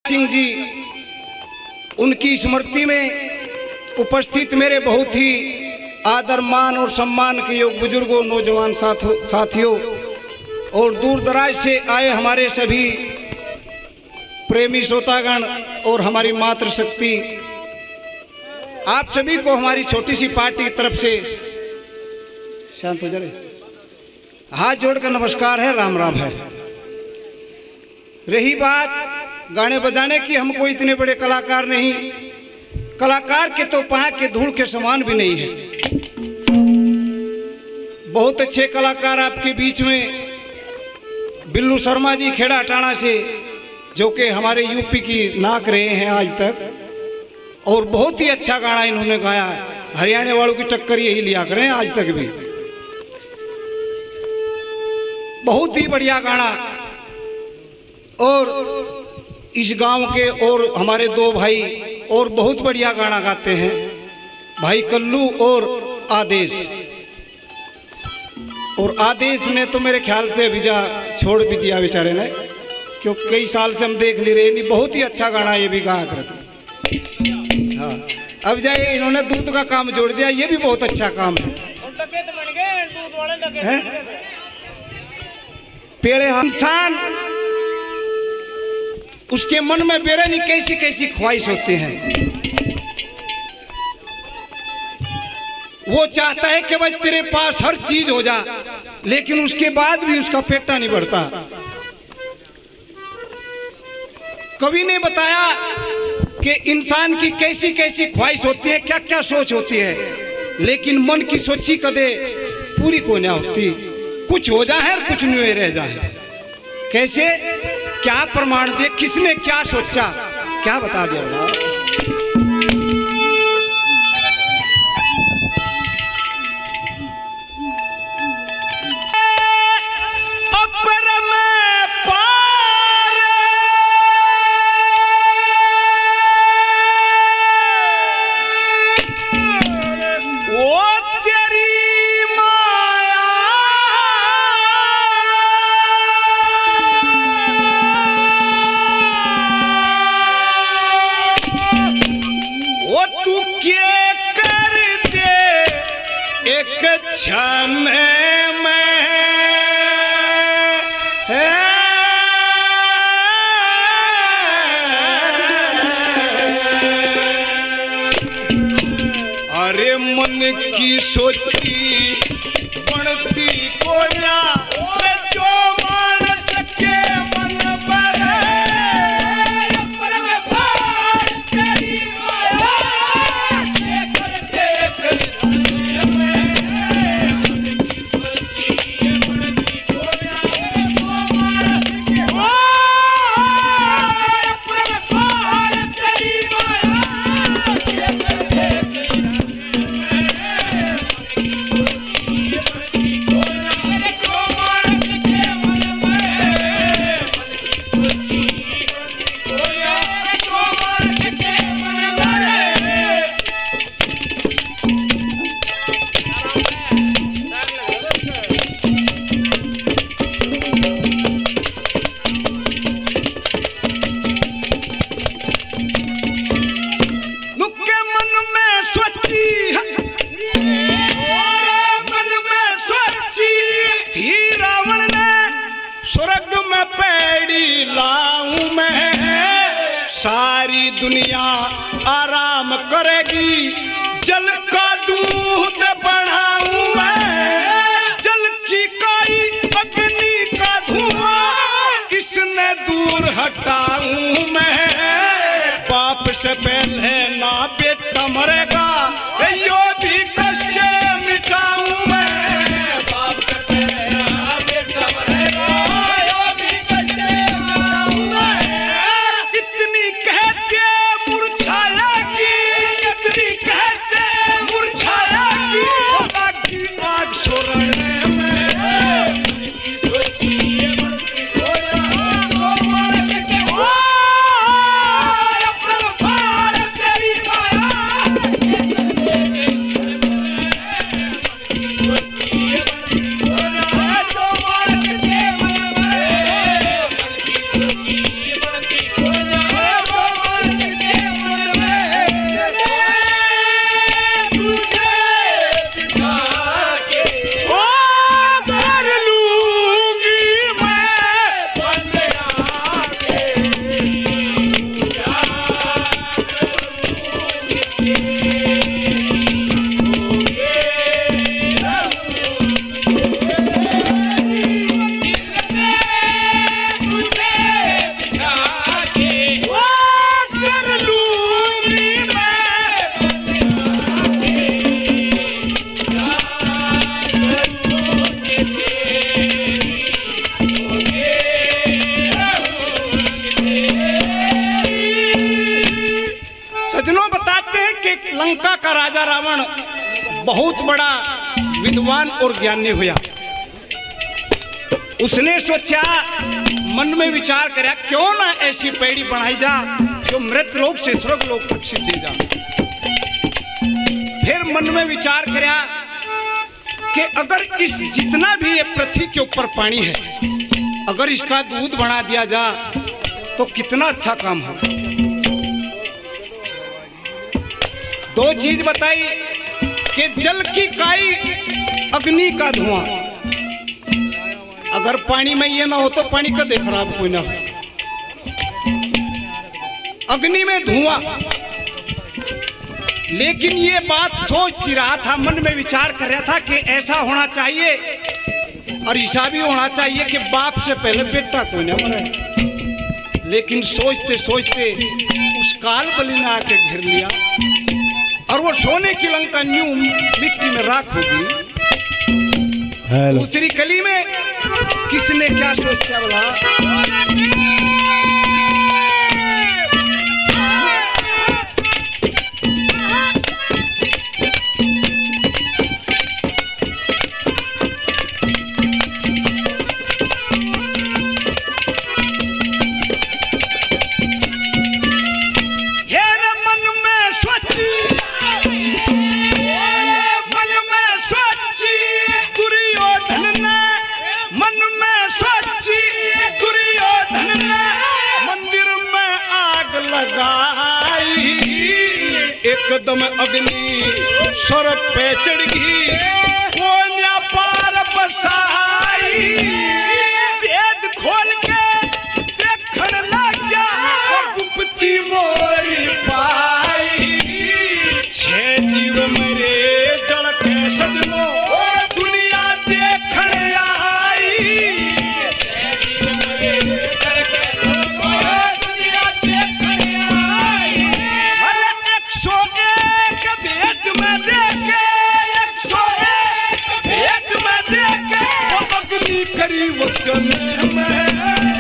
सिंह जी, उनकी स्मृति में उपस्थित मेरे बहुत ही आदर मान और सम्मान के योग बुजुर्गों, नौजवान साथियों और दूर दराज से आए हमारे सभी प्रेमी श्रोतागण और हमारी मातृशक्ति, आप सभी को हमारी छोटी सी पार्टी की तरफ से शांत हो जाए, हाथ जोड़कर नमस्कार है, राम राम है। रही बात गाने बजाने की, हमको इतने बड़े कलाकार नहीं, कलाकार के तो पाँव के धूल के समान भी नहीं है। बहुत अच्छे कलाकार आपके बीच में बिल्लू शर्मा जी खेड़ा टाणा से, जो कि हमारे यूपी की नाक रहे हैं आज तक, और बहुत ही अच्छा गाना इन्होंने गाया। हरियाणा वालों की टक्कर यही लिया करें आज तक भी, बहुत ही बढ़िया गाना। और इस गांव के और हमारे दो भाई और बहुत बढ़िया गाना गाते हैं, भाई कल्लू और आदेश। और आदेश ने तो मेरे ख्याल से अभिजा छोड़ भी दिया बेचारे ने, क्योंकि कई साल से हम देख नहीं रहे। नहीं, बहुत ही अच्छा गाना ये भी गाया करते। हाँ, अब जाए इन्होंने दूध का काम जोड़ दिया, ये भी बहुत अच्छा काम है। पेड़े इंसान, उसके मन में बेरहमी कैसी कैसी ख्वाहिश होती हैं। वो चाहता है कि भाई तेरे पास हर चीज हो जा, लेकिन उसके बाद भी उसका पेटा नहीं भरता। कवि ने बताया कि इंसान की कैसी कैसी ख्वाहिश होती है, क्या क्या सोच होती है, लेकिन मन की सोची कदे पूरी को नहीं होती। कुछ हो जाए और कुछ नहीं रह जाए। कैसे, क्या प्रमाण दे, किसने क्या सोचा, क्या बता दिया ना? क्षण में अरे मन की सोची बनती को ना, जो मानस के मन पर सारी दुनिया आराम करेगी, जल का दूध बढ़ाऊं मैं, जल की कोई अग्नि का धुआं इसने दूर हटाऊं मैं। बाप से पहले ना बेटा मरेगा, यो भी कष्ट मिटाऊं मैं। कि लंका का राजा रावण बहुत बड़ा विद्वान और ज्ञानी हुआ। उसने सोचा, मन में विचार करा, क्यों ना ऐसी पेड़ी बनाई जा जो मृत लोक से स्वर्ग लोक तक सिद्धि जा। फिर मन में विचार करा कि अगर इस जितना भी ये पृथ्वी के ऊपर पानी है, अगर इसका दूध बना दिया जा तो कितना अच्छा काम हो। दो चीज बताई कि जल की काई, अग्नि का धुआं। अगर पानी में ये ना हो तो पानी कदे खराब कोई ना हो। अग्नि में धुआं। लेकिन ये बात सोच सी रहा था, मन में विचार कर रहा था कि ऐसा होना चाहिए और ऐसा भी होना चाहिए कि बाप से पहले बेटा कोई ना मरे। लेकिन सोचते सोचते उस काल बलि ने आके घेर लिया और वो सोने की लंका न्यू मिट्टी में राख होगी। दूसरी कली में किसने क्या सोचा बोला, एकदम अग्नि सर पे चढ़ गई, कोन्या पार बसाई। वेद खोल के देखण लग गया, वो गुप्ती मोरी पाई। छह जीव मेरे जल के सजनो, दुनिया देखण आई। छह जीव मेरे जल के सजनो, दुनिया देखण आई। भेंट में देखे 101 भेंट में देखे, वो अग्नि करी वचन में।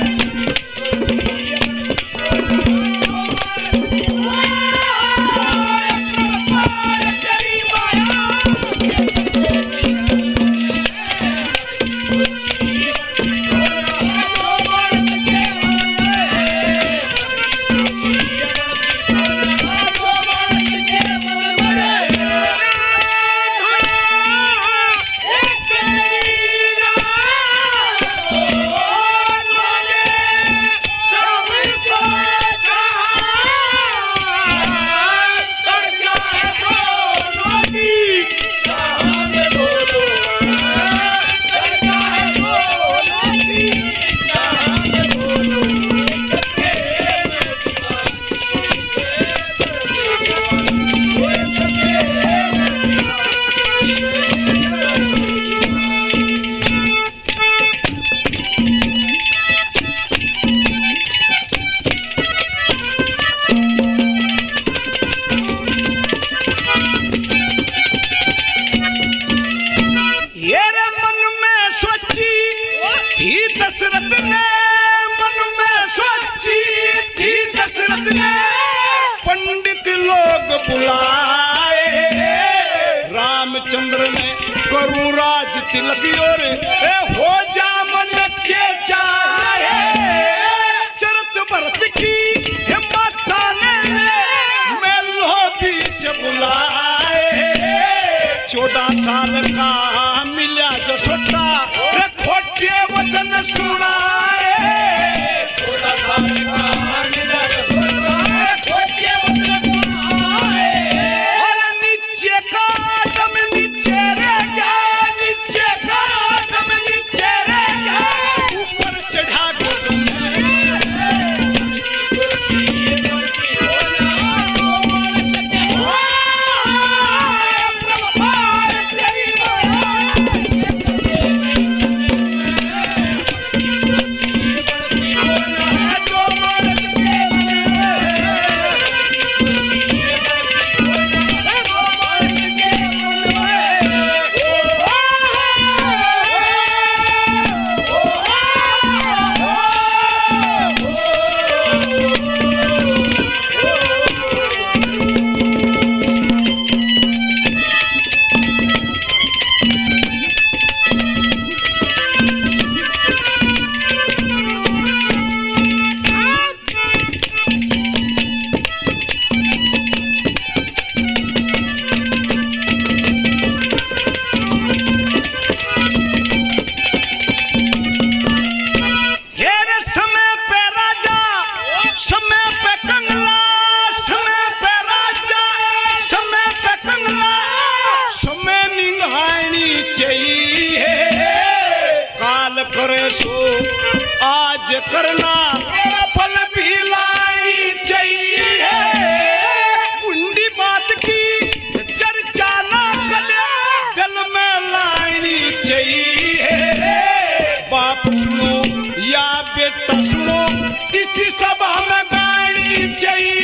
पंडित लोग बुलाए, रामचंद्र ने करूं राज तिलक और हो जा मन के चाहे। चरत भरत की माता ने मेलो बीच बुलाए। 14 साल का मिला जो छोटा, खोटे वचन सुनाए। 14 साल का मिला जो छोटा, खोटे वचन सुनाए। और नीचे का दम नीचे रह गया, नीचे का दम नीचे रह गया, ऊपर चढ़ा गोद में। Yeah. समय पे कंगला, समय पे राजा, समय पे कंगला, समय निभानी चाहिए। काल करे सो आज करना, फल भी लानी चाहिए। कुंडी बात की चर्चा ना करे, दिल में लानी चाहिए। बाप सुनो या बेटा सुनो, इसी सभा में गानी चाहिए।